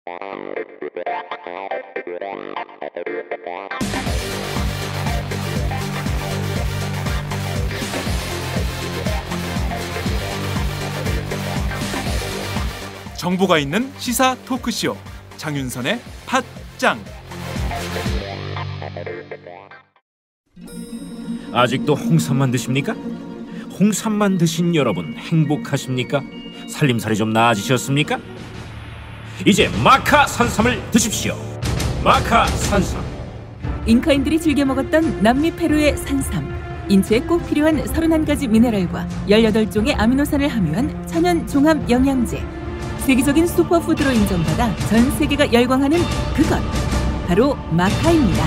정보가 있는 시사 토크쇼 장윤선의 팟짱. 아직도 홍삼만 드십니까? 홍삼만 드신 여러분 행복하십니까? 살림살이 좀 나아지셨습니까? 이제 마카 산삼을 드십시오. 마카 산삼. 잉카인들이 즐겨 먹었던 남미 페루의 산삼. 인체에 꼭 필요한 31가지 미네랄과 18종의 아미노산을 함유한 천연 종합 영양제. 세계적인 슈퍼푸드로 인정받아 전 세계가 열광하는 그것 바로 마카입니다.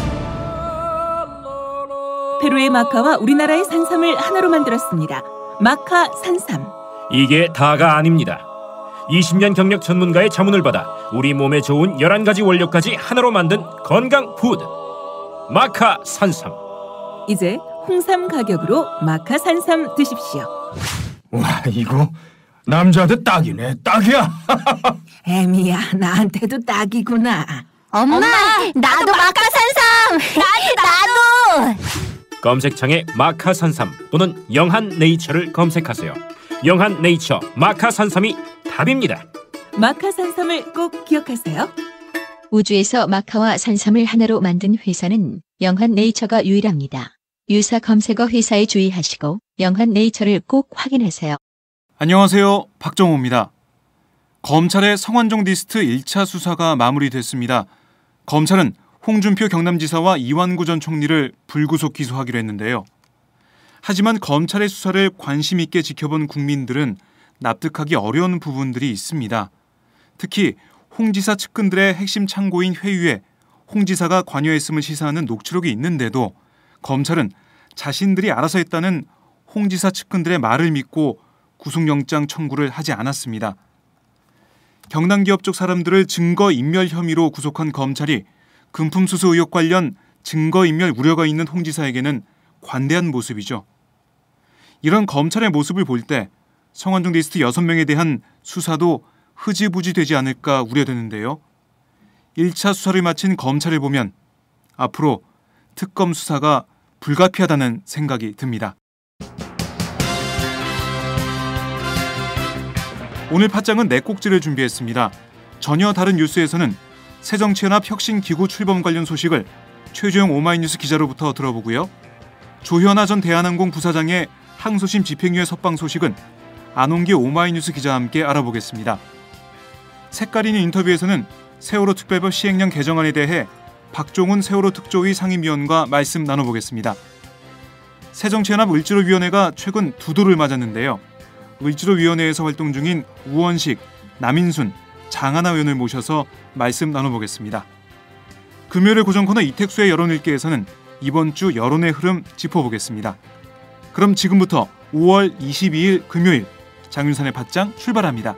페루의 마카와 우리나라의 산삼을 하나로 만들었습니다. 마카 산삼. 이게 다가 아닙니다. 20년 경력 전문가의 자문을 받아 우리 몸에 좋은 11가지 원료까지 하나로 만든 건강 푸드 마카 산삼. 이제 홍삼 가격으로 마카 산삼 드십시오. 와, 이거 남자한테 딱이네. 딱이야. 애미야, 나한테도 딱이구나. 엄마, 나도 마카 산삼. 나도. 검색창에 마카 산삼 또는 영한 네이처를 검색하세요. 영한 네이처 마카 산삼이 답입니다. 마카 산삼을 꼭 기억하세요. 우주에서 마카와 산삼을 하나로 만든 회사는 영한 네이처가 유일합니다. 유사 검색어 회사에 주의하시고 영한 네이처를 꼭 확인하세요. 안녕하세요. 박정호입니다. 검찰의 성완종 리스트 1차 수사가 마무리됐습니다. 검찰은 홍준표 경남지사와 이완구 전 총리를 불구속 기소하기로 했는데요. 하지만 검찰의 수사를 관심 있게 지켜본 국민들은 납득하기 어려운 부분들이 있습니다. 특히 홍 지사 측근들의 핵심 참고인 회유에 홍 지사가 관여했음을 시사하는 녹취록이 있는데도 검찰은 자신들이 알아서 했다는 홍 지사 측근들의 말을 믿고 구속영장 청구를 하지 않았습니다. 경남기업 쪽 사람들을 증거인멸 혐의로 구속한 검찰이 금품수수 의혹 관련 증거인멸 우려가 있는 홍 지사에게는 관대한 모습이죠. 이런 검찰의 모습을 볼 때 성완종 리스트 6명에 대한 수사도 흐지부지 되지 않을까 우려되는데요. 1차 수사를 마친 검찰을 보면 앞으로 특검 수사가 불가피하다는 생각이 듭니다. 오늘 팟짱은 4꼭지를 준비했습니다. 전혀 다른 뉴스에서는 새정치연합 혁신기구 출범 관련 소식을 최주영 오마이뉴스 기자로부터 들어보고요. 조현아 전 대한항공 부사장의 항소심 집행유예 석방 소식은 안홍기 오마이뉴스 기자와 함께 알아보겠습니다. 색깔 있는 인터뷰에서는 세월호 특별법 시행령 개정안에 대해 박종훈 세월호 특조위 상임위원과 말씀 나눠보겠습니다. 새정치연합 을지로위원회가 최근 두도를 맞았는데요. 을지로위원회에서 활동 중인 우원식, 남인순, 장하나 의원을 모셔서 말씀 나눠보겠습니다. 금요일의 고정 코너 이택수의 여론일기에서는 이번 주 여론의 흐름 짚어보겠습니다. 그럼 지금부터 5월 22일 금요일 장윤선의 팟짱 출발합니다.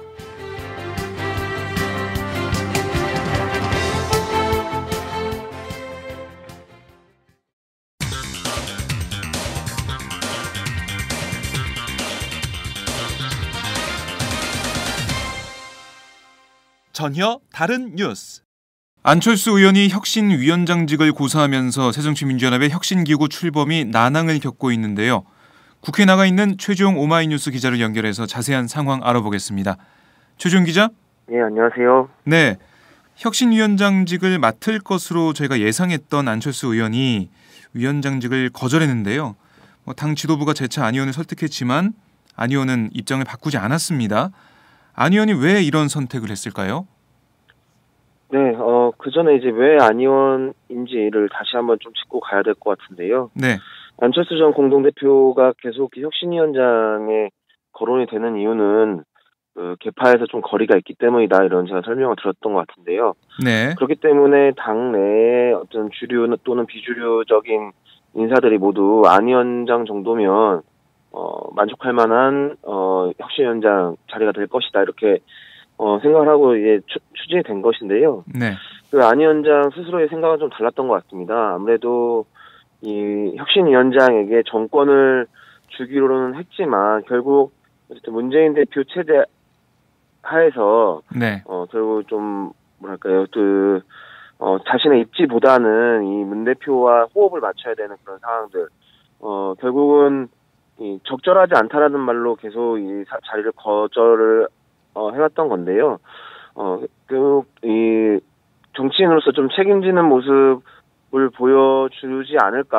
전혀 다른 뉴스. 안철수 의원이 혁신위원장직을 고사하면서 새정치민주연합의 혁신기구 출범이 난항을 겪고 있는데요. 국회에 나가 있는 최주영 오마이뉴스 기자를 연결해서 자세한 상황 알아보겠습니다. 최주영 기자? 네, 안녕하세요. 네, 혁신위원장직을 맡을 것으로 저희가 예상했던 안철수 의원이 위원장직을 거절했는데요. 당 지도부가 재차 안 의원을 설득했지만 안 의원은 입장을 바꾸지 않았습니다. 안 의원이 왜 이런 선택을 했을까요? 네, 그 전에 이제 왜 안 의원인지를 다시 한번 좀 짚고 가야 될 것 같은데요. 네. 안철수 전 공동대표가 계속 혁신위원장에 거론이 되는 이유는 개파에서 좀 거리가 있기 때문이다, 이런 제가 설명을 드렸던 것 같은데요. 네. 그렇기 때문에 당내에 어떤 주류 또는 비주류적인 인사들이 모두 안 위원장 정도면 만족할 만한 혁신위원장 자리가 될 것이다, 이렇게 생각을 하고 이제 추진이 된 것인데요. 네. 그 안 위원장 스스로의 생각은 좀 달랐던 것 같습니다. 아무래도 이 혁신위원장에게 정권을 주기로는 했지만 결국 어쨌든 문재인 대표 체제 하에서 네. 결국 좀 뭐랄까요, 자신의 입지보다는 이 문 대표와 호흡을 맞춰야 되는 그런 상황들, 결국은 이 적절하지 않다라는 말로 계속 이 자리를 거절을 해왔던 건데요. 결국 이 정치인으로서 좀 책임지는 모습을 보여주지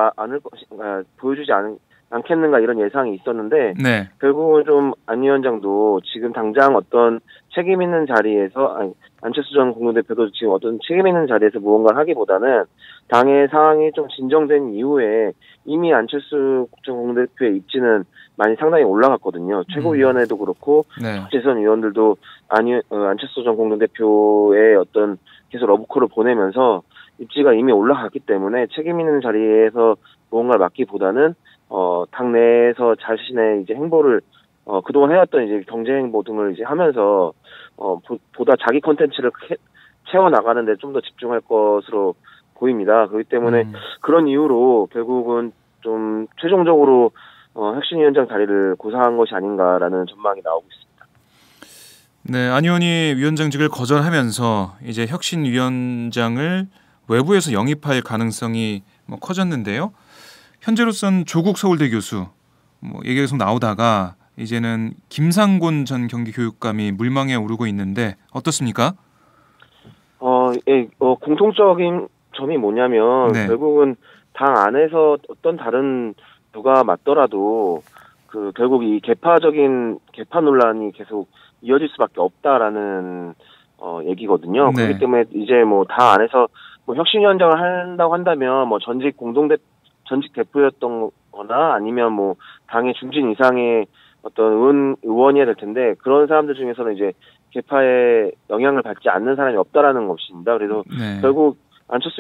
않겠는가 이런 예상이 있었는데, 네. 결국은 좀 안 위원장도 지금 당장 어떤 책임 있는 자리에서, 안철수 전 공동대표도 지금 어떤 책임 있는 자리에서 무언가를 하기보다는 당의 상황이 좀 진정된 이후에 이미 안철수 전 공동대표의 입지는 많이 상당히 올라갔거든요. 최고위원회도 그렇고, 네. 재선 의원들도 안철수 전 공동대표의 어떤 계속 러브콜을 보내면서 입지가 이미 올라갔기 때문에 책임 있는 자리에서 무언가를 맡기보다는 당내에서 자신의 이제 행보를 그동안 해왔던 이제 경제 행보 등을 이제 하면서 보다 자기 콘텐츠를 채워 나가는데 좀 더 집중할 것으로 보입니다. 그렇기 때문에 그런 이유로 결국은 좀 최종적으로 혁신위원장 자리를 고사한 것이 아닌가라는 전망이 나오고 있습니다. 네, 안 의원이 위원장직을 거절하면서 이제 혁신위원장을 외부에서 영입할 가능성이 커졌는데요. 현재로선 조국 서울대 교수 얘기가 계속 나오다가 이제는 김상곤 전 경기교육감이 물망에 오르고 있는데 어떻습니까? 공통적인 점이 뭐냐면 네. 결국은 당 안에서 어떤 다른 누가 맞더라도 결국 이 개파 논란이 계속 이어질 수밖에 없다라는 얘기거든요. 네. 그렇기 때문에 이제 당 안에서 혁신위원장을 한다고 한다면 전직 대표였던 거나 아니면 당의 중진 이상의 어떤 의원이어야 될 텐데, 그런 사람들 중에서는 이제 개파에 영향을 받지 않는 사람이 없다라는 것입니다. 그래서 네. 결국 안철수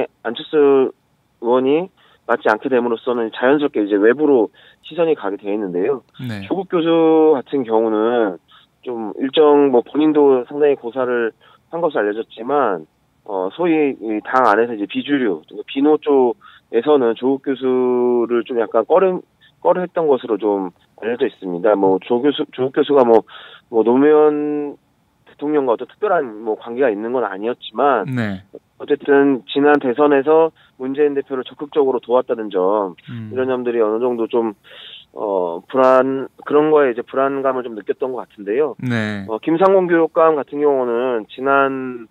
의원이 맞지 않게 됨으로써는 자연스럽게 이제 외부로 시선이 가게 되어 있는데요. 네. 조국 교수 같은 경우는 좀 본인도 상당히 고사를 한 것으로 알려졌지만, 소위 당 안에서 이제 비주류, 비노 쪽에서는 조국 교수를 좀 약간 꺼려했던 것으로 좀 알려져 있습니다. 조국 교수가 노무현 대통령과 어떤 특별한 관계가 있는 건 아니었지만, 네. 어쨌든 지난 대선에서 문재인 대표를 적극적으로 도왔다는 점, 이런 점들이 어느 정도 좀 그런 거에 이제 불안감을 좀 느꼈던 것 같은데요. 네. 김상곤 교육감 같은 경우는 지난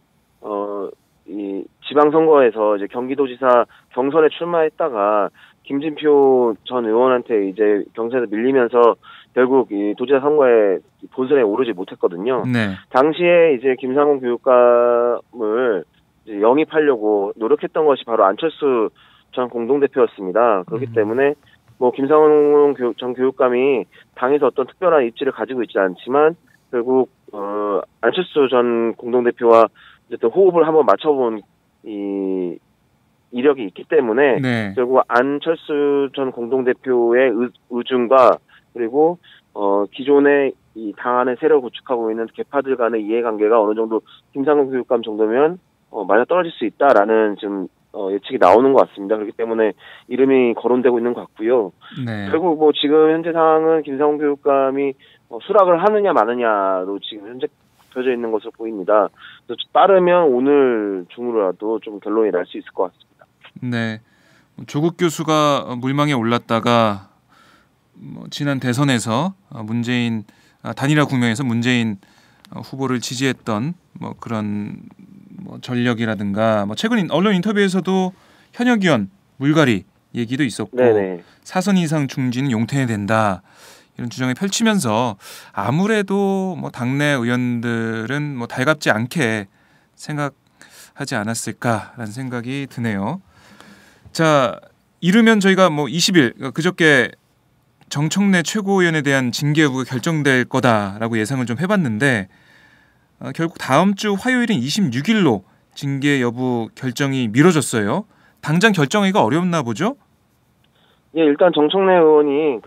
이 지방선거에서 이제 경기도지사 경선에 출마했다가 김진표 전 의원한테 이제 경선에서 밀리면서 결국 이 도지사 선거에 본선에 오르지 못했거든요. 네. 당시에 이제 김상곤 교육감을 이제 영입하려고 노력했던 것이 바로 안철수 전 공동대표였습니다. 그렇기 때문에 김상곤 전 교육감이 당에서 어떤 특별한 입지를 가지고 있지 않지만 결국 안철수 전 공동대표와 어쨌든 호흡을 한번 맞춰본 이 이력이 있기 때문에 네. 결국 안철수 전 공동대표의 의중과 그리고 기존의 이 당 안에 세력을 구축하고 있는 개파들 간의 이해관계가 어느 정도 김상곤 교육감 정도면 맞아떨어질 수 있다라는 좀 예측이 나오는 것 같습니다. 그렇기 때문에 이름이 거론되고 있는 것 같고요. 네. 결국 지금 현재 상황은 김상곤 교육감이 수락을 하느냐 마느냐로 지금 현재 펴져 있는 것으로 보입니다. 그래서 빠르면 오늘 중으로라도 좀 결론이 날 수 있을 것 같습니다. 네. 조국 교수가 물망에 올랐다가 지난 대선에서 단일화 국면에서 문재인 후보를 지지했던 그런 전력이라든가 최근 언론 인터뷰에서도 현역 의원 물갈이 얘기도 있었고, 네네. 사선 이상 중진은 용퇴해야 된다 이런 주장을 펼치면서 아무래도 당내 의원들은 달갑지 않게 생각하지 않았을까라는 생각이 드네요. 자, 이르면 저희가 20일 그저께 정청래 최고위원에 대한 징계 여부가 결정될 거다라고 예상을 좀 해봤는데 결국 다음 주 화요일인 26일로 징계 여부 결정이 미뤄졌어요. 당장 결정하기가 어렵나 보죠? 예, 일단 정청래 의원이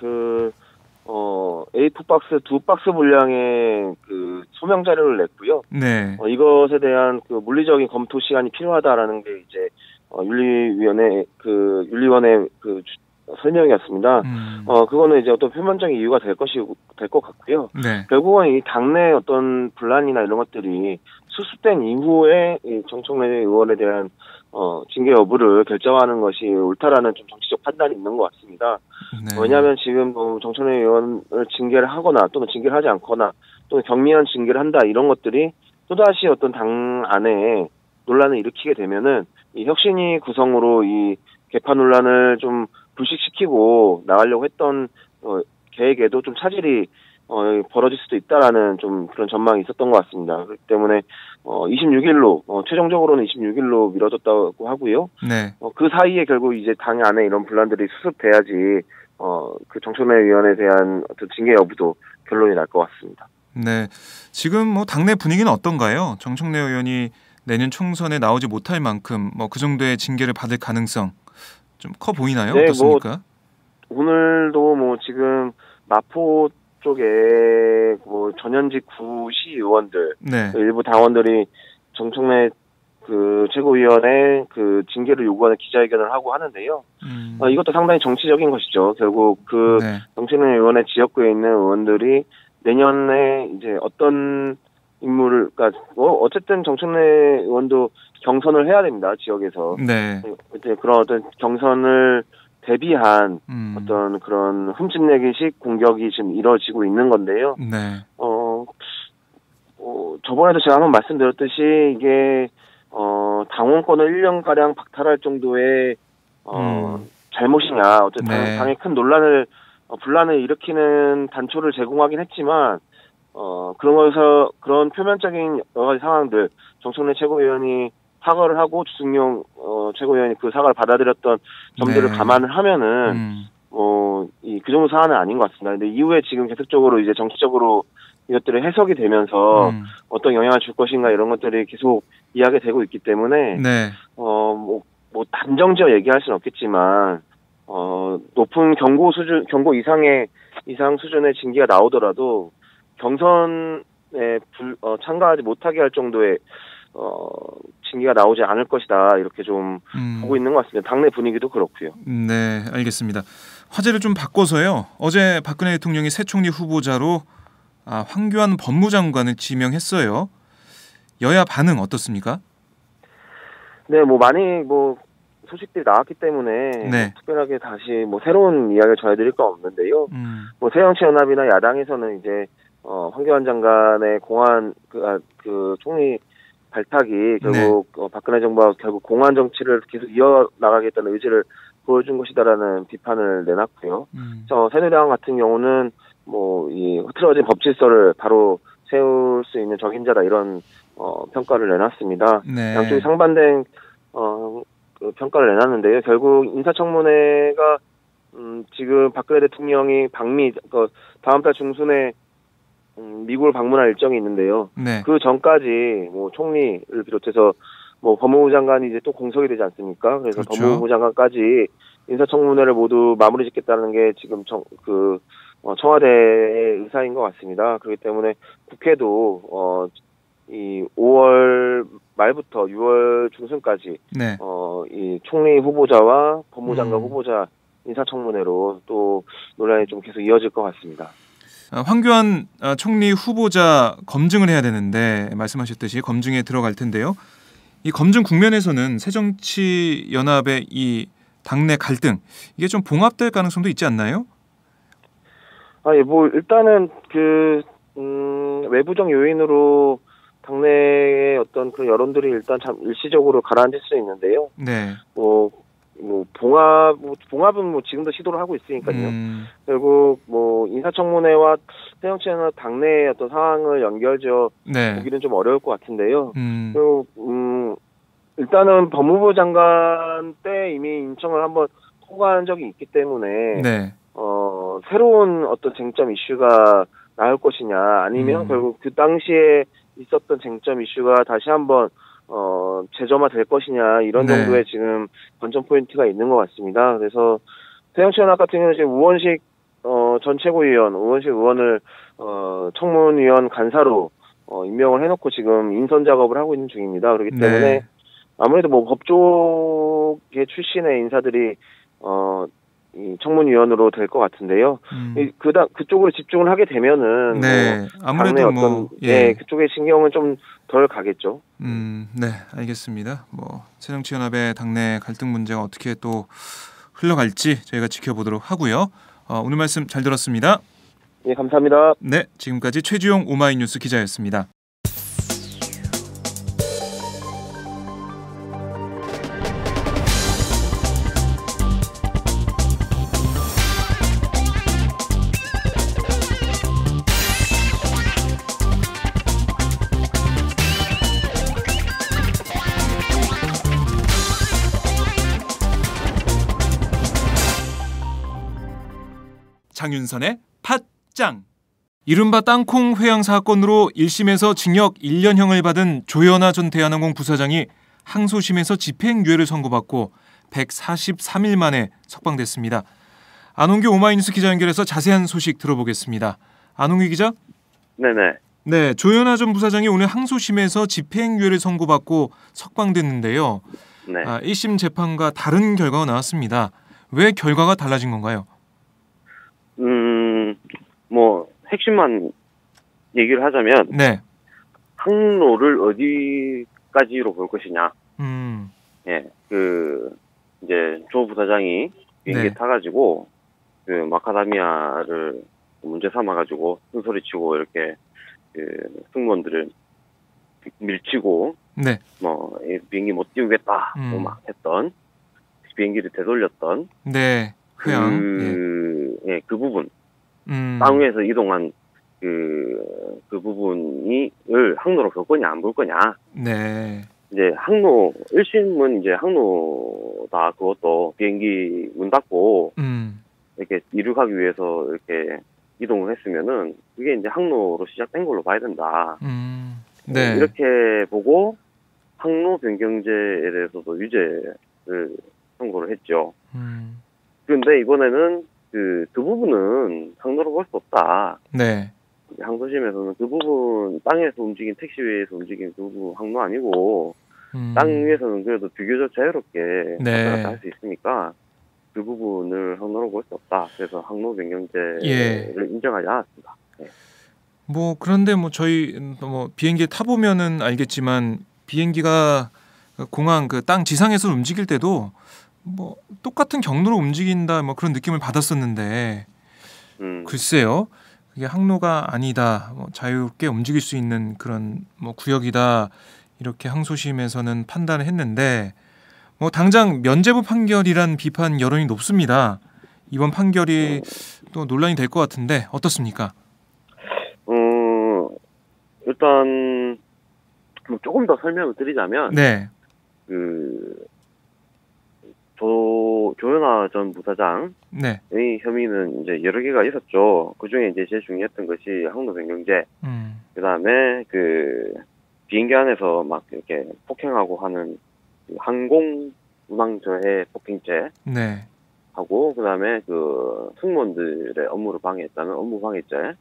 A4 박스 2박스 분량의 소명 자료를 냈고요. 네. 이것에 대한 물리적인 검토 시간이 필요하다라는 게 이제 윤리위원회 윤리원의 설명이었습니다. 그거는 이제 어떤 표면적인 이유가 될 것 같고요. 네. 결국은 이 당내 어떤 분란이나 이런 것들이 수습된 이후에 이 정청래 의원에 대한 징계 여부를 결정하는 것이 옳다라는 좀 정치적 판단이 있는 것 같습니다. 네. 왜냐하면 지금 정청래 의원을 징계를 하거나 또는 징계를 하지 않거나 또는 경미한 징계를 한다 이런 것들이 또다시 어떤 당 안에 논란을 일으키게 되면은 이 혁신위 구성으로 이 개파 논란을 좀 불식시키고 나가려고 했던 계획에도 좀 차질이 벌어질 수도 있다라는 좀 그런 전망이 있었던 것 같습니다. 그렇기 때문에 26일로 최종적으로는 26일로 미뤄졌다고 하고요. 네. 그 사이에 결국 이제 당 안에 이런 분란들이 수습돼야지 그 정청래 의원에 대한 어떤 징계 여부도 결론이 날 것 같습니다. 네. 지금 뭐 당내 분위기는 어떤가요? 정청래 의원이 내년 총선에 나오지 못할 만큼 뭐 그 정도의 징계를 받을 가능성 좀 커 보이나요? 네, 어떻습니까? 오늘도 뭐 지금 마포 쪽에 뭐 전현직 구시 의원들 네. 일부 당원들이 정청래 그 최고위원의 그 징계를 요구하는 기자회견을 하고 하는데요. 이것도 상당히 정치적인 것이죠. 결국 그 네. 정청래 의원의 지역구에 있는 의원들이 내년에 이제 어떤 인물을, 그러니까 어쨌든 정청래 의원도 경선을 해야 됩니다. 지역에서. 네. 이제 그런 어떤 경선을 대비한 어떤 그런 흠집내기식 공격이 지금 이루어지고 있는 건데요. 네. 저번에도 제가 한번 말씀드렸듯이 이게 당원권을 1년가량 박탈할 정도의 잘못이냐, 어쨌든 네. 당에 큰 논란을 분란을 일으키는 단초를 제공하긴 했지만 그런 표면적인 여러 가지 상황들, 정청래 최고위원이 사과를 하고 주승용 최고위원이 그 사과를 받아들였던 점들을 네. 감안을 하면은 그 정도 사안은 아닌 것 같습니다. 근데 이후에 지금 계속적으로 이제 정치적으로 이것들이 해석이 되면서 어떤 영향을 줄 것인가 이런 것들이 계속 이야기가 되고 있기 때문에 네. 뭐 단정지어 얘기할 수는 없겠지만 높은 경고 이상 수준의 징계가 나오더라도 경선에 참가하지 못하게 할 정도의 징계가 나오지 않을 것이다 이렇게 좀 보고 있는 것 같습니다. 당내 분위기도 그렇고요. 네, 알겠습니다. 화제를 좀 바꿔서요. 어제 박근혜 대통령이 새 총리 후보자로 황교안 법무장관을 지명했어요. 여야 반응 어떻습니까? 네, 많이 소식들이 나왔기 때문에 네. 특별하게 다시 새로운 이야기를 전해드릴 건 없는데요. 새정치연합이나 야당에서는 이제 황교안 장관의 공안 그 총리 발탁이 결국 박근혜 정부가 결국 공안 정치를 계속 이어나가겠다는 의지를 보여준 것이다라는 비판을 내놨고요. 새누리당 같은 경우는 이 흐트러진 법 질서를 바로 세울 수 있는 적임자다 이런 평가를 내놨습니다. 네. 양쪽이 상반된 그 평가를 내놨는데요. 결국 인사청문회가 지금 박근혜 대통령이 다음 달 중순에 미국을 방문할 일정이 있는데요. 네. 그 전까지 총리를 비롯해서 법무부 장관이 이제 또 공석이 되지 않습니까? 그래서 그렇죠. 법무부 장관까지 인사청문회를 모두 마무리 짓겠다는 게 지금 청와대의 의사인 것 같습니다. 그렇기 때문에 국회도 이 5월 말부터 6월 중순까지 네. 이 총리 후보자와 법무장관 후보자 인사청문회로 또 논란이 좀 계속 이어질 것 같습니다. 황교안 총리 후보자 검증을 해야 되는데 말씀하셨듯이 검증에 들어갈 텐데요. 이 검증 국면에서는 새정치연합의 이 당내 갈등 이게 좀 봉합될 가능성도 있지 않나요? 일단은 외부적 요인으로 당내의 어떤 그 여론들이 일단 일시적으로 가라앉을 수 있는데요. 네. 봉합은 지금도 시도를 하고 있으니까요. 결국 인사청문회와 새정치연합 당내의 어떤 상황을 연결지어 보기는 좀 어려울 것 같은데요. 그리고 일단은 법무부 장관 때 이미 인청을 한번 통과한 적이 있기 때문에 새로운 어떤 쟁점 이슈가 나올 것이냐 아니면 결국 그 당시에 있었던 쟁점 이슈가 다시 한번 재점화될 것이냐 이런 정도의 지금 관전 포인트가 있는 것 같습니다. 그래서 새정치연합 같은 경우는 지금 우원식 전 최고위원, 우원식 의원을 청문위원 간사로 임명을 해놓고 지금 인선 작업을 하고 있는 중입니다. 그렇기 때문에 아무래도 법조계 출신의 인사들이 이 청문위원으로 될 것 같은데요. 그쪽으로 집중을 하게 되면은 네, 아무래도 어떤 그쪽에 신경은 좀 덜 가겠죠. 네, 알겠습니다. 뭐 새정치연합의 당내 갈등 문제가 어떻게 또 흘러갈지 저희가 지켜보도록 하고요. 오늘 말씀 잘 들었습니다. 네, 감사합니다. 네, 지금까지 최주용 오마이뉴스 기자였습니다. 장윤선의 팟짱. 이른바 땅콩 회항 사건으로 1심에서 징역 1년형을 받은 조현아 전 대한항공 부사장이 항소심에서 집행유예를 선고받고 143일 만에 석방됐습니다. 안홍규 오마이뉴스 기자 연결해서 자세한 소식 들어보겠습니다. 안홍규 기자? 네네. 네, 조현아 전 부사장이 오늘 항소심에서 집행유예를 선고받고 석방됐는데요. 네. 1심 재판과 다른 결과가 나왔습니다. 왜 결과가 달라진 건가요? 뭐 핵심만 얘기를 하자면 네. 항로를 어디까지로 볼 것이냐. 예, 이제 조 부사장이 비행기 타가지고 그 마카다미아를 문제 삼아가지고 큰소리치고 이렇게 승무원들을 밀치고 뭐 비행기 못 띄우겠다 뭐 막 했던 비행기를 되돌렸던 그 부분 땅 위에서 이동한 그 부분을 항로로 볼 거냐 안 볼 거냐. 네. 이제 항로 1심은 이제 항로다 그것도 비행기 문 닫고 이렇게 이륙하기 위해서 이렇게 이동을 했으면은 그게 이제 항로로 시작된 걸로 봐야 된다. 네. 이렇게 보고 항로 변경제에 대해서도 유죄를 선고를 했죠. 그런데 이번에는 그 부분은 항로로 볼 수 없다. 네. 항소심에서는 그 부분 땅에서 움직인 택시위에서 움직인 그 부분 항로 아니고 땅 위에서는 그래도 비교적 자유롭게 왔다 갔다 할 수 있으니까 그 부분을 항로로 볼 수 없다. 그래서 항로 변경제를 인정하지 않았습니다. 네. 뭐 그런데 뭐 저희 뭐 비행기 타보면은 알겠지만 비행기가 공항 그 땅 지상에서 움직일 때도 뭐 똑같은 경로로 움직인다 뭐 그런 느낌을 받았었는데 글쎄요. 그게 항로가 아니다. 뭐 자유롭게 움직일 수 있는 그런 뭐 구역이다. 이렇게 항소심에서는 판단을 했는데 뭐 당장 면죄부 판결이란 비판 여론이 높습니다. 이번 판결이 또 논란이 될 것 같은데 어떻습니까? 일단 뭐 조금 더 설명을 드리자면 조현아 전 부사장의 혐의는 이제 여러 개가 있었죠. 그 중에 이제 제일 중요했던 것이 항로 변경제. 그 다음에 그 비행기 안에서 막 이렇게 폭행하고 하는 그 항공 운항 저해 폭행죄. 하고 그 다음에 그 승무원들의 업무를 방해했다는 업무 방해죄.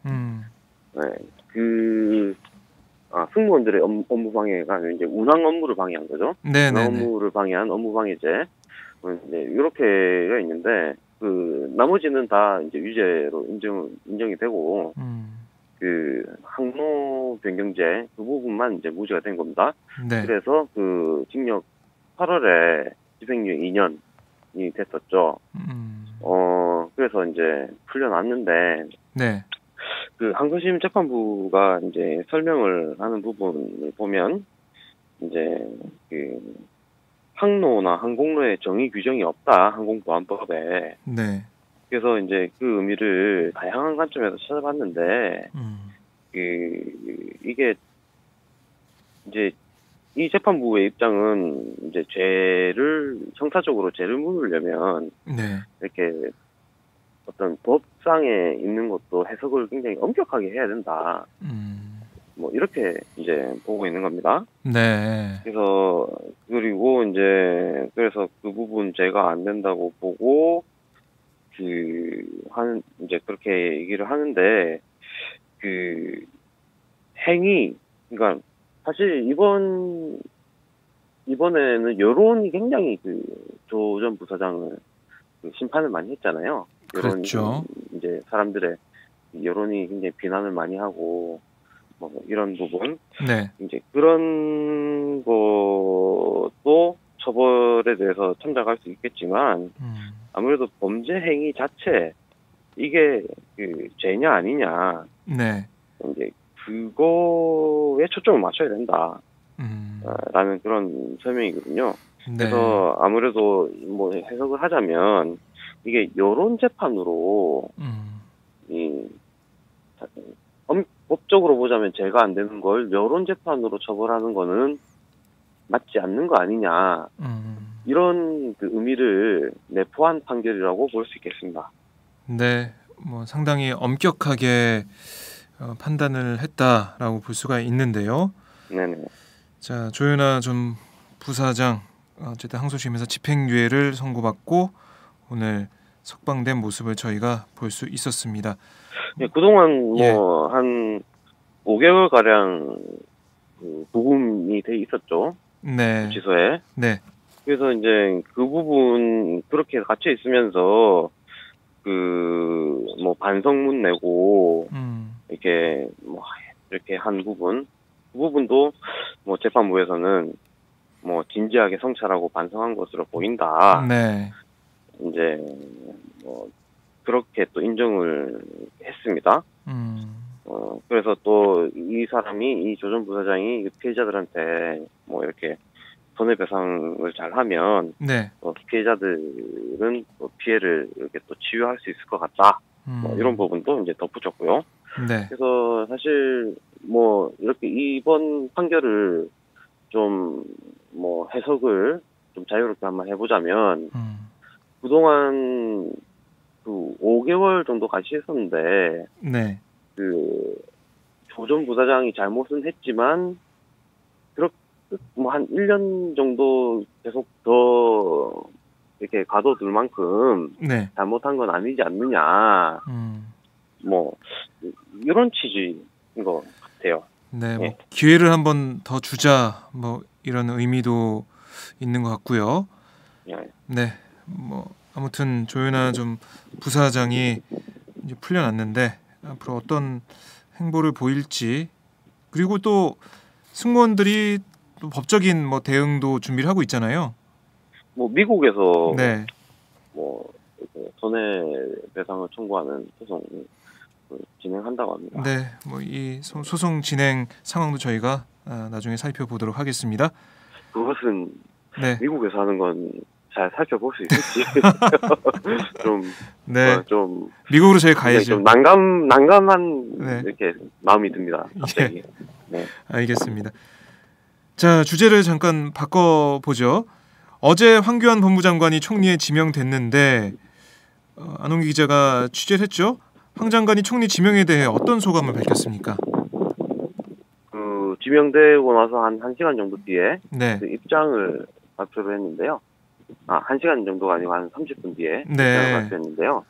승무원들의 업무 방해가 아니라 이제 운항 업무를 방해한 거죠. 운항 업무를 방해한 업무 방해죄. 이제 이렇게가 있는데 그 나머지는 다 이제 유죄로 인정이 되고 그 항로 변경죄 그 부분만 이제 무죄가 된 겁니다. 그래서 그 징역 8월에 집행유예 2년이 됐었죠. 그래서 이제 풀려났는데 그 항소심 재판부가 이제 설명을 하는 부분을 보면 이제 그 항로나 항공로의 정의 규정이 없다 항공보안법에. 그래서 이제 그 의미를 다양한 관점에서 찾아봤는데 이게 이제 이 재판부의 입장은 이제 형사적으로 죄를 물으려면 이렇게 어떤 법상에 있는 것도 해석을 굉장히 엄격하게 해야 된다. 뭐 이렇게 이제 보고 있는 겁니다. 그래서 그리고 이제 그래서 그 부분 제가 안 된다고 보고 이제 그렇게 얘기를 하는데 그 행위 그러니까 사실 이번에는 여론이 굉장히 그 조 전 부사장을 그 심판을 많이 했잖아요. 그렇죠. 이제 사람들의 여론이 굉장히 비난을 많이 하고 뭐 이런 부분, 네. 이제 그런 것도 처벌에 대해서 참작할 수 있겠지만 아무래도 범죄 행위 자체 이게 그 죄냐 아니냐, 네. 이제 그거에 초점을 맞춰야 된다. 라는 그런 설명이거든요. 네. 그래서 아무래도 뭐 해석을 하자면 이게 여론 재판으로 법적으로 보자면 죄가 안 되는 걸 여론 재판으로 처벌하는 거는 맞지 않는 거 아니냐, 이런 그 의미를 내포한 판결이라고 볼 수 있겠습니다. 네, 뭐 상당히 엄격하게 판단을 했다라고 볼 수가 있는데요. 네네. 자, 조윤아 전 부사장 어쨌든 항소심에서 집행유예를 선고받고 오늘 석방된 모습을 저희가 볼 수 있었습니다. 네, 그동안 뭐 한 5개월 가량 그 구금이 돼 있었죠. 네. 구치소에. 네. 그래서 이제 그 부분 그렇게 갇혀 있으면서 그 뭐 반성문 내고 이렇게 뭐 이렇게 한 부분, 그 부분도 뭐 재판부에서는 뭐 진지하게 성찰하고 반성한 것으로 보인다. 네. 이제 뭐 그렇게 또 인정을 했습니다. 그래서 또 이 사람이, 이 조 전 부사장이 피해자들한테 뭐 이렇게 손해배상을 잘하면 네. 피해자들은 또 피해를 이렇게 또 치유할 수 있을 것 같다. 뭐 이런 부분도 이제 덧붙였고요. 네. 그래서 사실 뭐 이렇게 이번 판결을 좀 뭐 해석을 좀 자유롭게 한번 해보자면, 그동안 그 5개월 정도 같이 했었는데, 네. 그 조 전 부사장이 잘못은 했지만 그렇게 뭐 한 1년 정도 계속 더 이렇게 가둬둘 만큼 네. 잘못한 건 아니지 않느냐, 뭐 이런 취지인 것 같아요. 네, 뭐 예. 기회를 한번 더 주자, 뭐 이런 의미도 있는 것 같고요. 예. 네, 뭐 아무튼 조윤아 좀 부사장이 이제 풀려났는데 앞으로 어떤 행보를 보일지, 그리고 또 승무원들이 또 법적인 뭐 대응도 준비를 하고 있잖아요. 뭐 미국에서 네, 뭐 이렇게 손해배상을 청구하는 소송을 진행한다고 합니다. 네, 뭐 이 소송 진행 상황도 저희가 나중에 살펴보도록 하겠습니다. 그것은 네, 미국에서 하는 건 잘 살펴볼 수 있을지 좀, 네, 좀 미국으로 저희 굉장히 가야죠. 좀 난감한 네. 이렇게 마음이 듭니다. 갑자기. 네. 알겠습니다. 자, 주제를 잠깐 바꿔보죠. 어제 황교안 법무장관이 총리에 지명됐는데 안홍기 기자가 취재를 했죠. 황 장관이 총리 지명에 대해 어떤 소감을 밝혔습니까? 그 지명되고 나서 한 1시간 정도 뒤에 네, 그 입장을 발표를 했는데요. 1시간 정도가 아니고 한 30분 뒤에 네. 입장을 발표했는데요.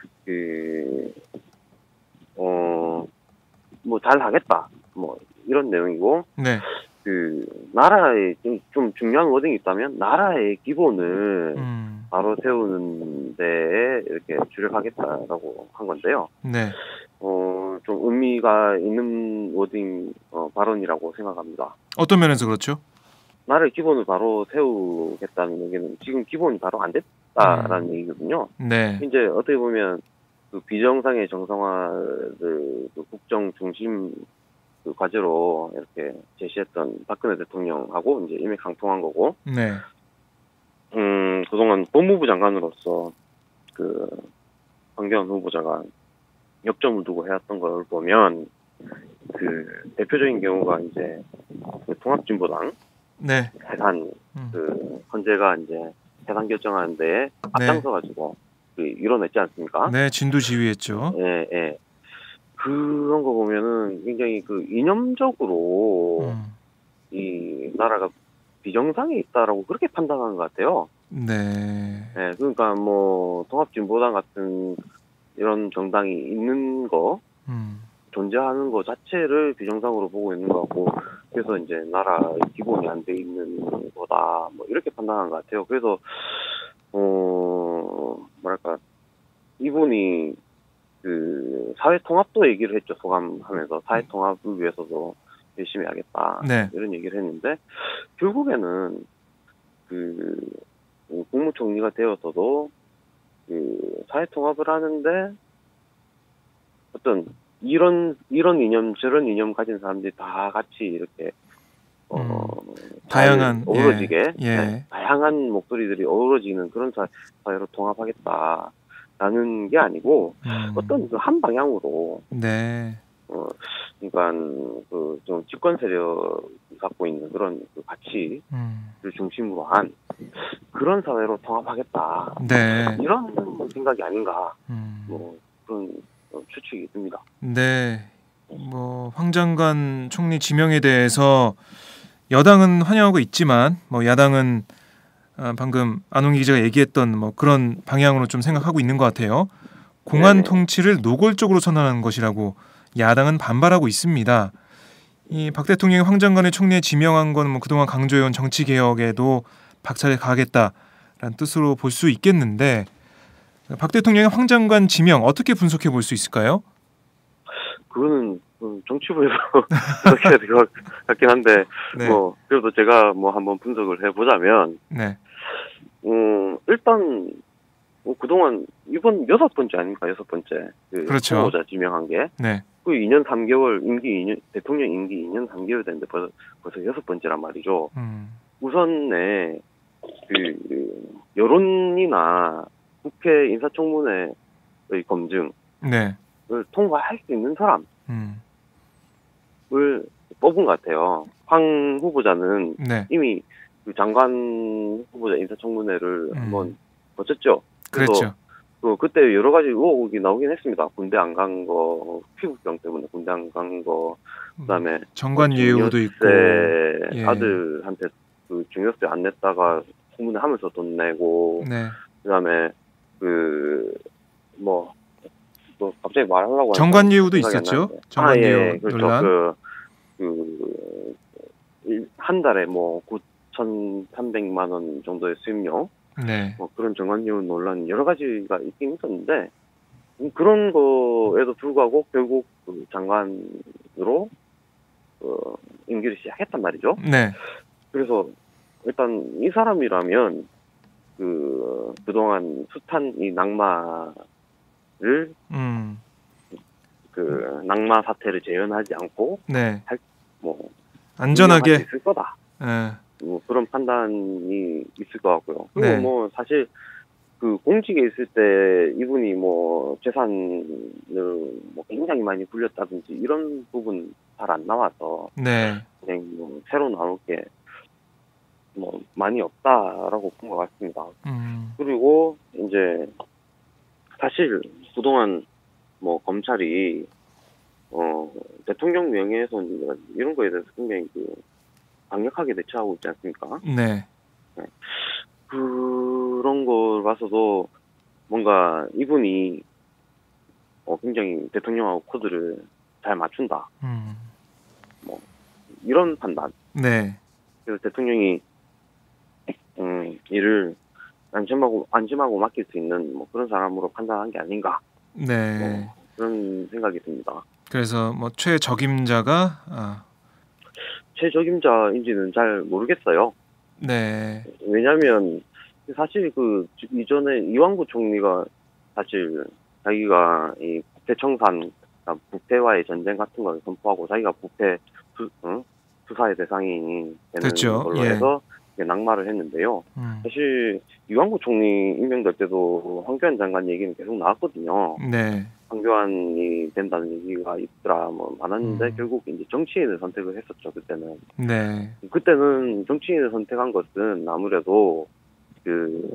뭐 잘하겠다, 뭐 이런 내용이고, 네, 그 나라에 좀 중요한 워딩이 있다면 나라의 기본을 바로 세우는 데에 이렇게 주력하겠다라고 한 건데요. 네, 좀 의미가 있는 워딩 발언이라고 생각합니다. 어떤 면에서 그렇죠? 나라의 기본을 바로 세우겠다는 얘기는 지금 기본이 바로 안 됐다라는 얘기거든요. 네, 이제 어떻게 보면 그 비정상의 정상화를 그 국정 중심 그 과제로 이렇게 제시했던 박근혜 대통령하고 이제 일맥상통한 거고, 네, 그동안 법무부 장관으로서 그 황교안 후보자가 역점을 두고 해왔던 걸 보면, 그 대표적인 경우가 이제 그 통합진보당 네, 해산, 그 헌재가 이제 해산 결정하는데 앞장서가지고 그 이뤄냈지 않습니까? 네, 진두지휘했죠. 예, 예. 그런 거 보면은 굉장히 그 이념적으로 이 나라가 비정상에 있다라고 그렇게 판단하는 것 같아요. 네, 예, 그러니까 뭐 통합진보당 같은 이런 정당이 있는 거, 존재하는 거 자체를 비정상으로 보고 있는 것 같고, 그래서 이제 나라의 기본이 안 돼 있는 거다, 뭐 이렇게 판단한 것 같아요. 그래서 뭐랄까 이분이 그 사회 통합도 얘기를 했죠. 소감하면서 사회 통합을 위해서도 열심히 하겠다 네. 이런 얘기를 했는데 결국에는 그 국무총리가 되어서도 그 사회 통합을 하는데 어떤 이런 이념 저런 이념 가진 사람들이 다 같이 이렇게 다양한 어우러지게 예. 네, 다양한 목소리들이 어우러지는 그런 사회로 통합하겠다라는 게 아니고 어떤 그 한 방향으로 네. 그러니까 그 좀 집권 세력이 갖고 있는 그런 그 가치를 중심으로 한 그런 사회로 통합하겠다. 네. 이런 생각이 아닌가. 뭐 그런 추측이 듭니다. 네. 뭐 황 장관 총리 지명에 대해서 여당은 환영하고 있지만 뭐 야당은 방금 안홍기 기자가 얘기했던 뭐 그런 방향으로 좀 생각하고 있는 것 같아요. 공안 네네. 통치를 노골적으로 선언하는 것이라고 야당은 반발하고 있습니다. 이 박 대통령이 황 장관을 총리에 지명한 건 뭐 그동안 강조해온 정치 개혁에도 박차를 가하겠다라는 뜻으로 볼 수 있겠는데 박 대통령의 황 장관 지명 어떻게 분석해 볼 수 있을까요? 그거는 정치부에서 분석해야 될 것 같긴 한데 네. 뭐 그래도 제가 뭐 한번 분석을 해보자면 네. 일단 그동안 이번 6번째 아닙니까? 6번째 그 그렇죠. 후보자 지명한 게 네. 그 2년 3개월 대통령 임기 2년 3개월 됐는데 벌써 6번째란 말이죠. 우선에 그 여론이나 국회 인사청문회의 검증을 네. 통과할 수 있는 사람을 음. 뽑은 것 같아요. 황 후보자는 네. 이미 그 장관 후보자 인사청문회를 한번 거쳤죠. 그렇죠. 그때 여러 가지 의혹이 나오긴 했습니다. 군대 안 간 거, 피부병 때문에 군대 안 간 거, 그다음에 정관 예우도 있고 예. 아들한테 그 중요세 안 냈다가 청문회 하면서 돈 내고, 네. 그다음에 뭐 갑자기 말하려고 정관 하니까 예우도 생각이 안 있었죠. 나는데. 정관 예우 예, 그렇죠. 논란. 한 달에 뭐 9,300만 원 정도의 수입료. 네. 뭐 그런 정관예우 논란 여러 가지가 있긴 있었는데 그런 거에도 불구하고 결국 그 장관으로 임기를 시작했단 말이죠. 네. 그래서 일단 이 사람이라면 그동안 숱한 이 낙마를 그 낙마 사태를 재현하지 않고 네. 뭐 안전하게 있을 거다. 네. 뭐 그런 판단이 있을 것 같고요. 그리고 네. 뭐 사실 그 공직에 있을 때 이분이 뭐 재산을 뭐 굉장히 많이 굴렸다든지 이런 부분 잘 안 나와서 네. 그냥 뭐 새로 나올 게 뭐 많이 없다라고 본 것 같습니다. 그리고 이제 사실 그동안 뭐 검찰이 대통령 명예훼손 이런 거에 대해서 굉장히 강력하게 대처하고 있지 않습니까? 네. 네. 그런 걸 봐서도 뭔가 이분이 굉장히 대통령하고 코드를 잘 맞춘다. 뭐 이런 판단. 네. 그래서 대통령이 일을 안심하고 맡길 수 있는 뭐 그런 사람으로 판단한 게 아닌가. 네. 뭐 그런 생각이 듭니다. 그래서 뭐 최적임자가 최적임자인지는 잘 모르겠어요. 네. 왜냐하면 사실 그 이전에 이완구 총리가 사실 자기가 이 부패 청산, 부패와의 전쟁 같은 걸 선포하고 자기가 부패 수사의 대상이 되는 됐죠. 걸로 예. 해서 낙마를 했는데요. 사실 이완구 총리 임명될 때도 황교안 장관 얘기는 계속 나왔거든요. 네. 황교안이 된다는 얘기가 있더라 뭐 많았는데 결국 이제 정치인을 선택을 했었죠. 그때는. 네. 그때는 정치인을 선택한 것은 아무래도 그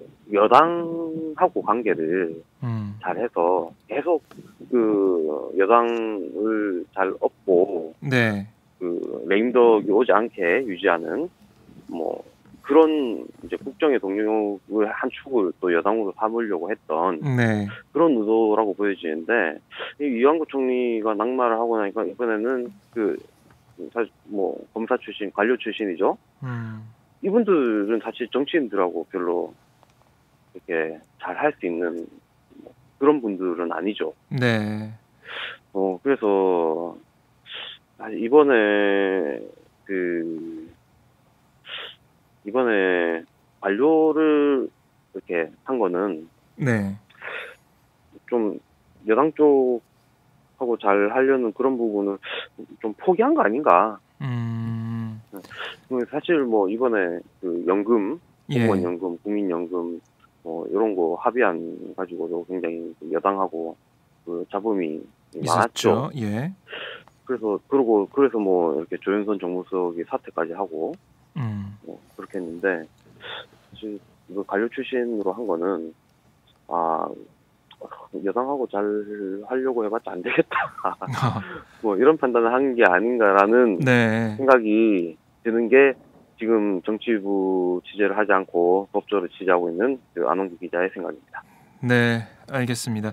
여당하고 관계를 잘해서 계속 그 여당을 잘 업고 네. 그 레임덕이 오지 않게 유지하는 뭐 그런 이제 국정의 동력을 한 축을 또 여당으로 삼으려고 했던 네. 그런 의도라고 보여지는데 이완구 총리가 낙마를 하고 나니까 이번에는 그 사실 뭐 검사 출신 관료 출신이죠. 이분들은 사실 정치인들하고 별로 이렇게 잘 할 수 있는 뭐 그런 분들은 아니죠. 네. 그래서 사실 이번에 완료를 이렇게 한 거는 네. 좀 여당 쪽하고 잘 하려는 그런 부분을 좀 포기한 거 아닌가. 사실 뭐 이번에 그 연금, 공무원 연금, 국민연금 이런 거 합의안 가지고도 굉장히 여당하고 그 잡음이 많았죠. 예. 그래서 뭐 이렇게 조윤선 정무수석이 사퇴까지 하고 그렇게 했는데 사실 이거 관료 출신으로 한 거는 여당하고 잘 하려고 해봤자 안 되겠다. 뭐 이런 판단을 한 게 아닌가라는 네. 생각이 드는 게 지금 정치부 취재를 하지 않고 법조를 취재하고 있는 그 안홍기 기자의 생각입니다. 네, 알겠습니다.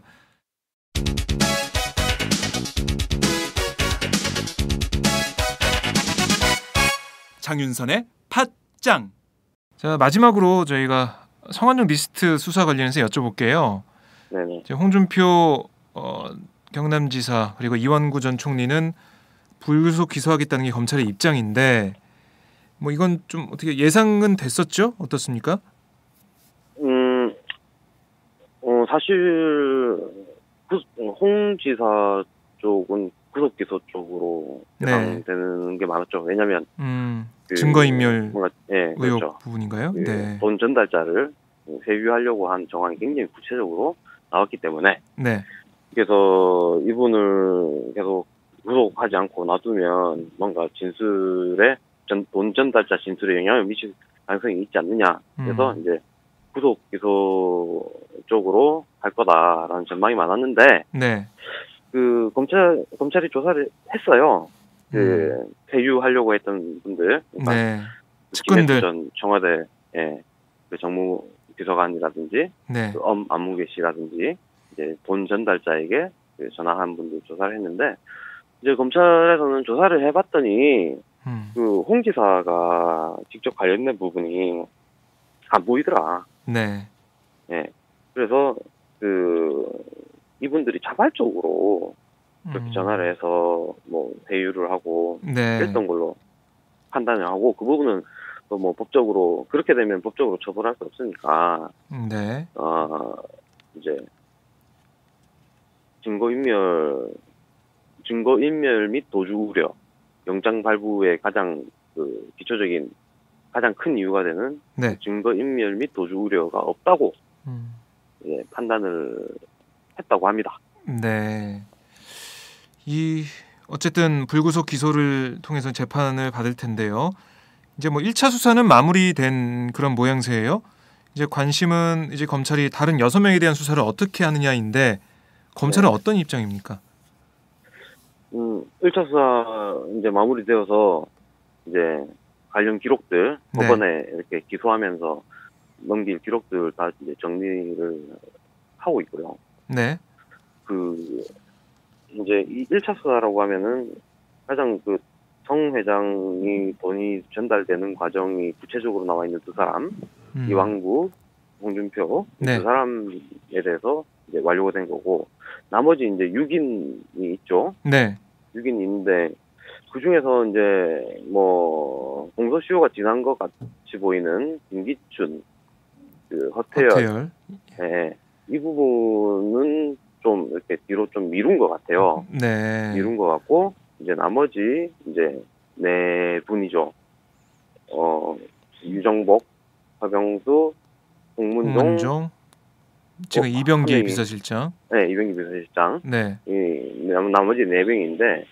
장윤선의 팟짱. 자, 마지막으로 저희가 성완종 리스트 수사 관련해서 여쭤볼게요. 네네. 홍준표 경남지사 그리고 이완구 전 총리는 불구속 기소하겠다는 게 검찰의 입장인데 뭐 이건 좀 어떻게 예상은 됐었죠? 어떻습니까? 사실 홍 지사 쪽은 구속 기소 쪽으로 예상되는 게 많았죠. 왜냐하면 증거인멸 의혹 그렇죠. 부분인가요? 네. 돈 전달자를 회유하려고 한 정황이 굉장히 구체적으로 나왔기 때문에 그래서 이분을 계속 구속하지 않고 놔두면 뭔가 진술에 돈 전달자 진술에 영향을 미칠 가능성이 있지 않느냐. 그래서 이제 구속 기소 쪽으로 할 거다라는 전망이 많았는데 그 검찰이 조사를 했어요. 그 회유하려고 했던 분들, 그러니까 측근들 전 청와대 그 정무 비서관이라든지 그 안무개 씨라든지 이제 돈 전달자에게 그 전화한 분들 조사를 했는데 이제 검찰에서는 조사를 해봤더니 그 홍 지사가 직접 관련된 부분이 안 보이더라. 그래서 그 이분들이 자발적으로 그렇게 전화를 해서 뭐 회유를 하고 그랬던 걸로 판단을 하고 그 부분은 또 뭐 법적으로 그렇게 되면 법적으로 처벌할 수 없으니까 이제 증거인멸 및 도주 우려 영장 발부의 가장 그 기초적인 가장 큰 이유가 되는 증거인멸 및 도주 우려가 없다고 판단을 했다고 합니다. 이 어쨌든 불구속 기소를 통해서 재판을 받을 텐데요. 이제 뭐 1차 수사는 마무리된 그런 모양새예요. 이제 관심은 이제 검찰이 다른 6명에 대한 수사를 어떻게 하느냐인데 검찰은 어떤 입장입니까? 1차 수사 이제 마무리되어서 이제 관련 기록들 법원에 이렇게 기소하면서 넘길 기록들 다 이제 정리를 하고 있고요. 그 이제 이 1차 수사라고 하면은 가장 그 성 회장이 돈이 전달되는 과정이 구체적으로 나와 있는 두 사람, 이완구, 홍준표 두 사람에 대해서 이제 완료가 된 거고 나머지 이제 6인이 있죠. 6인이 있는데 그 중에서 이제 뭐 공소시효가 지난 것 같이 보이는 김기춘, 그 허태열, 이 부분은 좀 이렇게 뒤로 좀 미룬 것 같아요. 미룬 것 같고 이제 나머지 이제 4분이죠. 유정복, 박영수, 홍문종, 지금 이병기 비서실장. 이병기 비서실장. 이 나머지 4명인데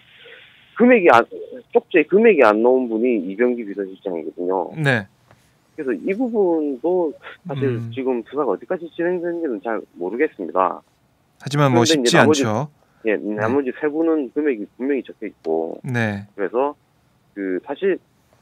쪽지에 금액이 안 나온 분이 이병기 비서실장이거든요. 그래서 이 부분도 사실 지금 수사가 어디까지 진행되는지는 잘 모르겠습니다. 하지만 뭐 쉽지 않죠. 나머지 3분은 금액이 분명히 적혀 있고. 그래서 그 사실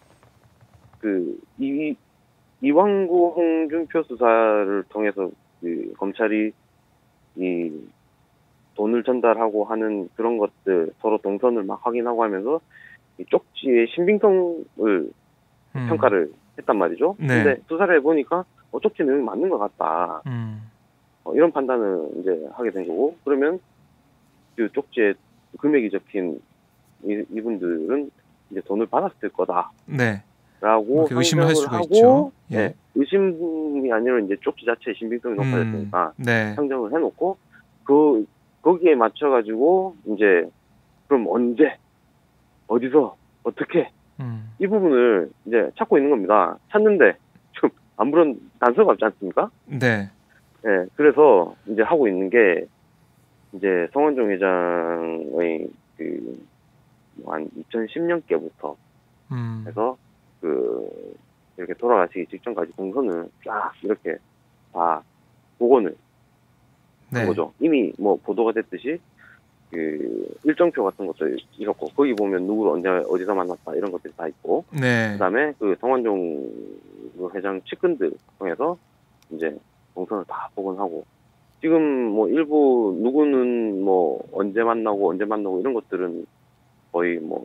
그 이완구 홍준표 수사를 통해서 그 검찰이 이 돈을 전달하고 하는 그런 것들 서로 동선을 막 확인하고 하면서 이 쪽지의 신빙성을 평가를 했단 말이죠. 근데 수사를 해보니까 쪽지는 맞는 것 같다. 이런 판단을 이제 하게 된 거고, 그러면 그 쪽지에 금액이 적힌 이분들은 이제 돈을 받았을 거다. 네. 라고 의심을 할 수가 하고, 있죠. 예. 네, 의심이 아니라 이제 쪽지 자체의 신빙성이 높아졌으니까 네. 상정을 해놓고 거기에 맞춰가지고 이제 그럼 언제 어디서 어떻게 이 부분을 이제 찾고 있는 겁니다. 찾는데 좀 아무런 단서가 없지 않습니까? 네. 네, 그래서 이제 하고 있는 게 이제 성완종 회장의 한 2010년께부터 해서 이렇게 돌아가시기 직전까지 동선을 쫙 이렇게 다 복원을 한 거죠. 이미 뭐 보도가 됐듯이 일정표 같은 것도 있었고, 거기 보면 누구를 언제 어디서 만났다 이런 것들이 다 있고, 네. 그다음에 성완종 회장 측근들 통해서 이제 동선을 다 복원하고, 지금 뭐 일부 누구는 뭐 언제 만나고 이런 것들은 거의 뭐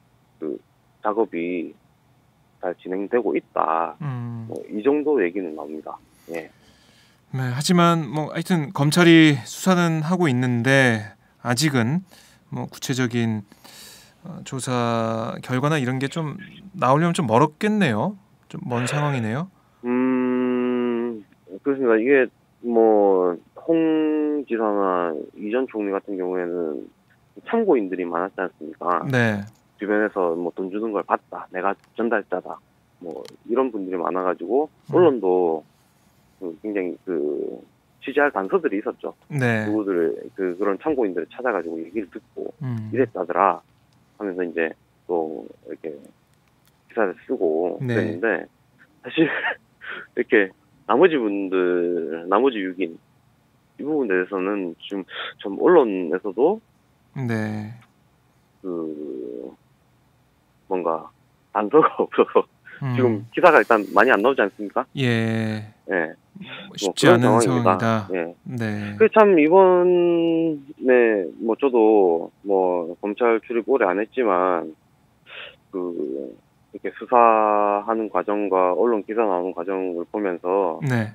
작업이 잘 진행되고 있다. 뭐 이 정도 얘기는 나옵니다. 예. 네, 하지만 뭐 하여튼 검찰이 수사는 하고 있는데 아직은 뭐 구체적인 조사 결과나 이런 게 좀 나오려면 좀 멀었겠네요. 좀 먼 상황이네요. 그렇습니다. 이게 뭐 홍 지사나 이 전 총리 같은 경우에는 참고인들이 많았지 않습니까? 네. 주변에서 뭐 돈 주는 걸 봤다, 내가 전달자다, 뭐 이런 분들이 많아가지고 언론도 굉장히 취재할 단서들이 있었죠. 네. 누구들 그런 참고인들을 찾아가지고 얘기를 듣고 이랬다더라 하면서 이제 또 이렇게 기사를 쓰고 그랬는데, 사실 이렇게 나머지 6인 이 부분에 대해서는 좀 언론에서도 네. 뭔가 단서가 없어서 지금 기사가 일단 많이 안 나오지 않습니까? 예. 예. 쉽지 않은 상황이다. 예. 네. 참 이번에 뭐 저도 뭐 검찰 출입 오래 안 했지만 이렇게 수사하는 과정과 언론 기사 나오는 과정을 보면서 네.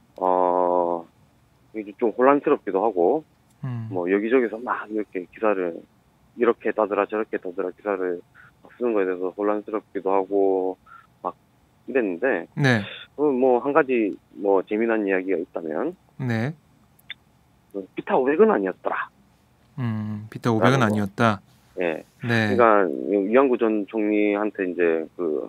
이게 좀 혼란스럽기도 하고, 뭐 여기저기서 막 이렇게 기사를 이렇게 따더라 저렇게 따더라 기사를 쓰는 거에 대해서 혼란스럽기도 하고 막 이랬는데, 네. 뭐 한 가지 뭐 재미난 이야기가 있다면, 네. 비타 500은 아니었더라. 비타 500은 아니었다. 예. 네. 그러니까 이완구 전 총리한테 이제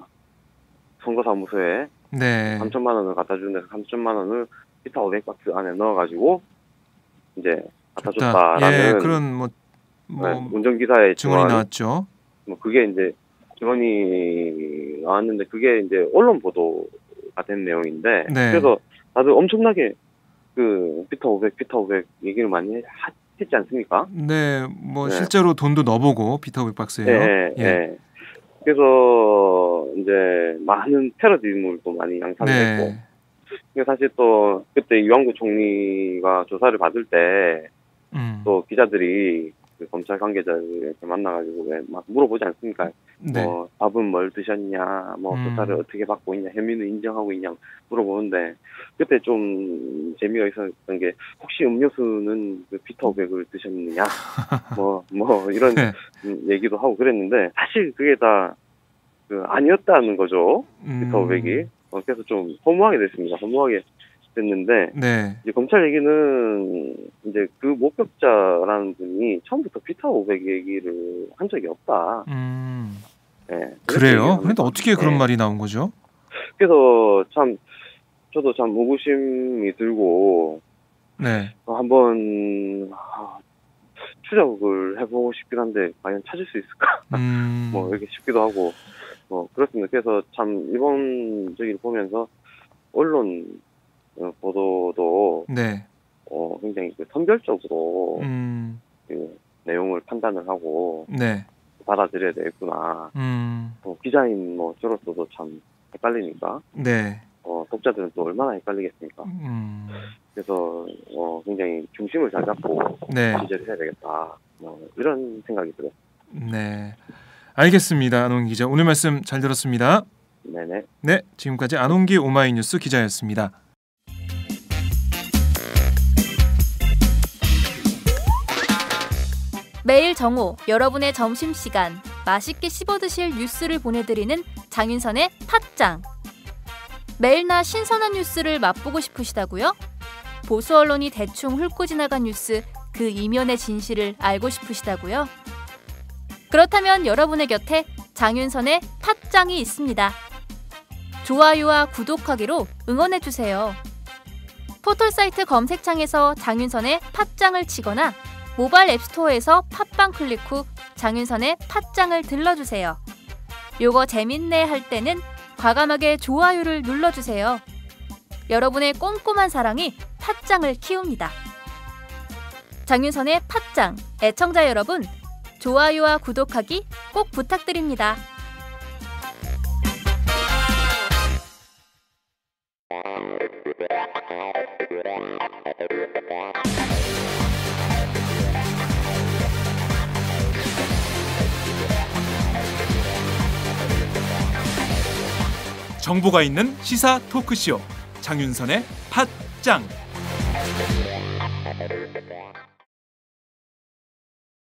선거사무소에 3천만 원을 갖다 주는 데서 3천만 원을 비타 500박스 안에 넣어가지고 이제 갖다 줬다라는 그런 뭐 운전기사의 증언이 나왔죠. 뭐 그게 이제 증언이 나왔는데, 그게 이제 언론 보도가 된 내용인데, 그래서 다들 엄청나게 비타 500 얘기를 많이 했지 않습니까? 네, 뭐 실제로 돈도 넣어보고 비타 500박스예요. 예. 그래서 이제 많은 패러디물도 많이 양산됐고, 사실 또 그때 이완구 총리가 조사를 받을 때 또 기자들이 검찰 관계자를 이렇게 만나가지고 왜 막 물어보지 않습니까? 뭐 밥은 뭘 드셨냐, 뭐 조사를 어떻게 받고 있냐, 혐의는 인정하고 있냐 물어보는데, 그때 좀 재미가 있었던 게, 혹시 음료수는 비타 500을 드셨느냐, 뭐 이런 얘기도 하고 그랬는데, 사실 그게 다 아니었다는 거죠. 비타 500이. 그래서 좀 허무하게 됐습니다. 허무하게 됐는데, 이제 검찰 얘기는 이제 그 목격자라는 분이 처음부터 비타 500 얘기를 한 적이 없다. 네, 그래요? 그런데 어떻게 그런 말이 나온 거죠? 그래서 저도 참 의구심이 들고, 한번 추적을 해보고 싶긴 한데 과연 찾을 수 있을까? 뭐 이렇게 싶기도 하고, 뭐 그렇습니다. 그래서 참 이번 저기를 보면서 언론 보도도 굉장히 선별적으로 내용을 판단을 하고 받아들여야 되겠구나. 기자인 저로서도 참 헷갈리니까. 독자들은 또 얼마나 헷갈리겠습니까? 그래서 굉장히 중심을 잘 잡고 취재를 해야 되겠다. 이런 생각이 들어요. 네, 알겠습니다. 안홍기 기자, 오늘 말씀 잘 들었습니다. 네네. 네, 지금까지 안홍기 오마이뉴스 기자였습니다. 매일 정오 여러분의 점심시간 맛있게 씹어드실 뉴스를 보내드리는 장윤선의 팟짱. 매일나 신선한 뉴스를 맛보고 싶으시다고요? 보수 언론이 대충 훑고 지나간 뉴스 그 이면의 진실을 알고 싶으시다고요? 그렇다면 여러분의 곁에 장윤선의 팟짱이 있습니다. 좋아요와 구독하기로 응원해주세요. 포털사이트 검색창에서 장윤선의 팟짱을 치거나 모바일 앱스토어에서 팟빵 클릭 후 장윤선의 팟짱을 들러주세요. 요거 재밌네 할 때는 과감하게 좋아요를 눌러주세요. 여러분의 꼼꼼한 사랑이 팟짱을 키웁니다. 장윤선의 팟짱, 애청자 여러분, 좋아요와 구독하기 꼭 부탁드립니다. 정보가 있는 시사 토크쇼 장윤선의 팟짱.